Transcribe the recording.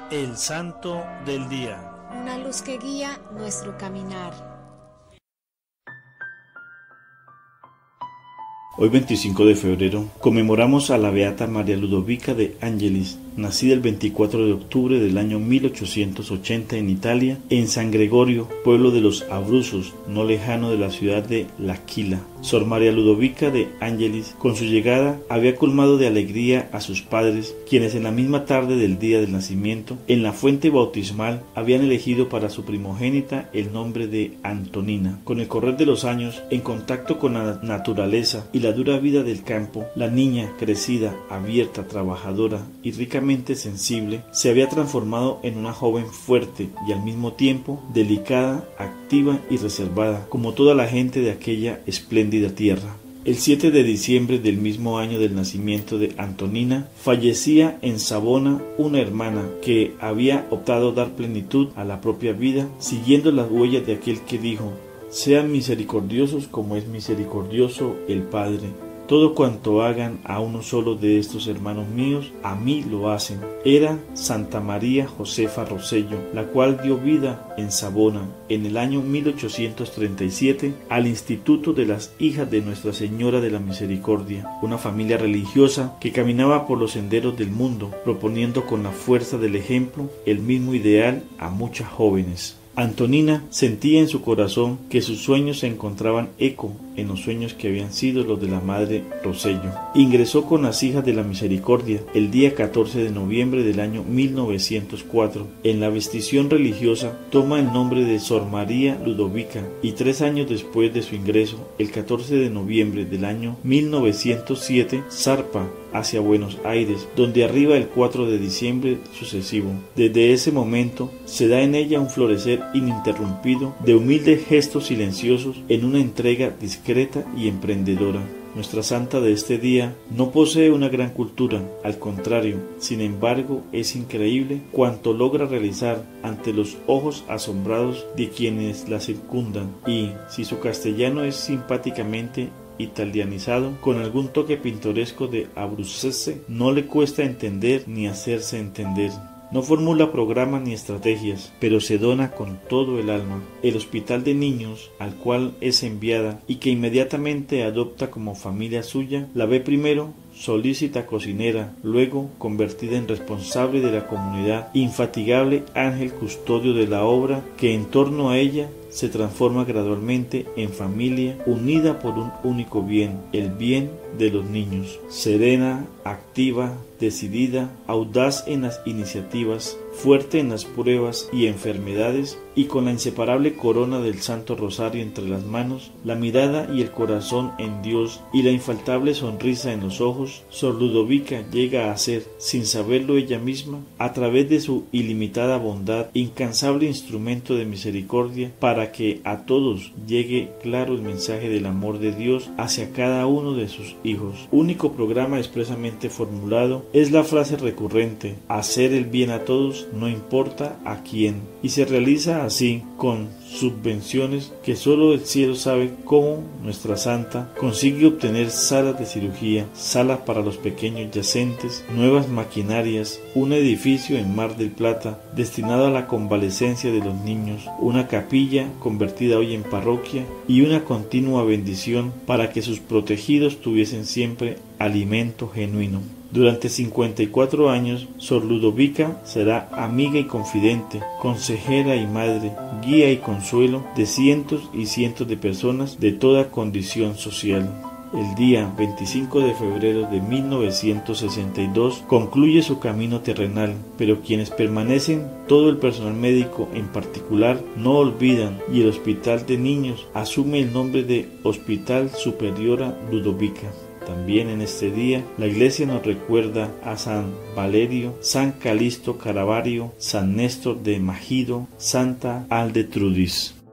El Santo del Día. Una luz que guía nuestro caminar. Hoy 25 de febrero conmemoramos a la beata María Ludovica de Angelis, nacida el 24 de octubre del año 1880 en Italia, en San Gregorio, pueblo de los Abruzos, no lejano de la ciudad de L'Aquila. Sor María Ludovica de Angelis, con su llegada, había colmado de alegría a sus padres, quienes en la misma tarde del día del nacimiento, en la fuente bautismal, habían elegido para su primogénita el nombre de Antonina. Con el correr de los años, en contacto con la naturaleza y la dura vida del campo, la niña, crecida, abierta, trabajadora y ricamente sensible, se había transformado en una joven fuerte y al mismo tiempo delicada, activa y reservada, como toda la gente de aquella espléndida tierra. El 7 de diciembre del mismo año del nacimiento de Antonina, fallecía en Savona una hermana que había optado dar plenitud a la propia vida, siguiendo las huellas de aquel que dijo: «Sean misericordiosos como es misericordioso el Padre. Todo cuanto hagan a uno solo de estos hermanos míos, a mí lo hacen». Era Santa María Josefa Rosello, la cual dio vida en Savona en el año 1837 al Instituto de las Hijas de Nuestra Señora de la Misericordia, una familia religiosa que caminaba por los senderos del mundo, proponiendo con la fuerza del ejemplo el mismo ideal a muchas jóvenes. Antonina sentía en su corazón que sus sueños se encontraban eco en los sueños que habían sido los de la Madre Rosello. Ingresó con las Hijas de la Misericordia el día 14 de noviembre del año 1904. En la vestición religiosa toma el nombre de Sor María Ludovica y 3 años después de su ingreso, el 14 de noviembre del año 1907, zarpa hacia Buenos Aires, donde arriba el 4 de diciembre sucesivo. Desde ese momento se da en ella un florecer ininterrumpido de humildes gestos silenciosos en una entrega discreta y emprendedora. Nuestra santa de este día no posee una gran cultura, al contrario, sin embargo es increíble cuanto logra realizar ante los ojos asombrados de quienes la circundan, y si su castellano es simpáticamente italianizado con algún toque pintoresco de abruzzese, no le cuesta entender ni hacerse entender. No formula programas ni estrategias, pero se dona con todo el alma. El hospital de niños al cual es enviada y que inmediatamente adopta como familia suya, la ve primero solícita cocinera, luego convertida en responsable de la comunidad, infatigable ángel custodio de la obra que en torno a ella se transforma gradualmente en familia unida por un único bien, el bien de los niños. Serena, activa, decidida, audaz en las iniciativas, fuerte en las pruebas y enfermedades, y con la inseparable corona del Santo Rosario entre las manos, la mirada y el corazón en Dios y la infaltable sonrisa en los ojos, Sor Ludovica llega a ser, sin saberlo ella misma, a través de su ilimitada bondad, incansable instrumento de misericordia para que a todos llegue claro el mensaje del amor de Dios hacia cada uno de sus hijos. Único programa expresamente formulado es la frase recurrente: hacer el bien a todos, no importa a quién, y se realiza así con subvenciones que solo el cielo sabe cómo nuestra santa consigue obtener salas de cirugía, salas para los pequeños yacentes, nuevas maquinarias, un edificio en Mar del Plata destinado a la convalecencia de los niños, una capilla convertida hoy en parroquia y una continua bendición para que sus protegidos tuviesen siempre alimento genuino. Durante 54 años, Sor Ludovica será amiga y confidente, consejera y madre, guía y consuelo de cientos y cientos de personas de toda condición social. El día 25 de febrero de 1962 concluye su camino terrenal, pero quienes permanecen, todo el personal médico en particular, no olvidan, y el hospital de niños asume el nombre de Hospital Superiora Ludovica. También en este día la Iglesia nos recuerda a San Valerio, San Calisto Caravario, San Néstor de Magido, Santa Aldetrudis.